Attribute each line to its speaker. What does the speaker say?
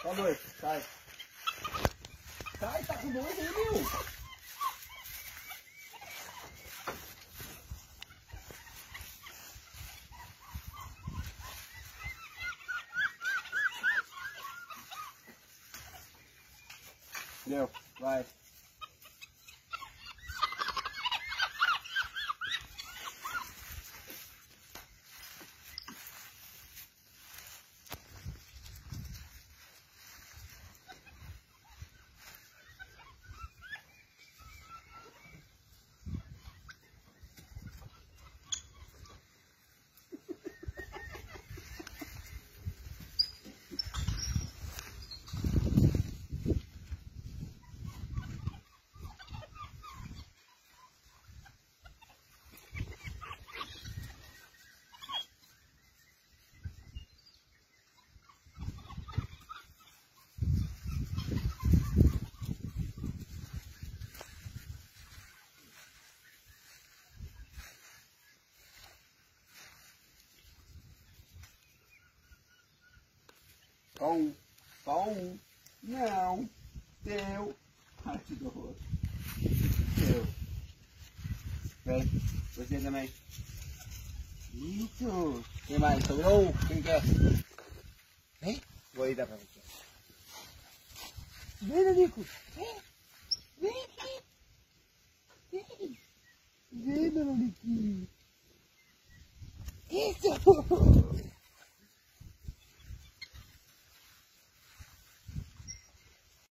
Speaker 1: Ó dois, sai. Sai, tá com dois aí, meu. Deu, vai. Só um. Não. Teu. Ai, que horror. Teu. Vem. Você também. Isso. Quem mais? Sobrou um? Quem quer? Vem. Vou aí dar pra você. Vem, Danico. Vem. Vem aqui. Vem. Vem, Daniquinho. Isso.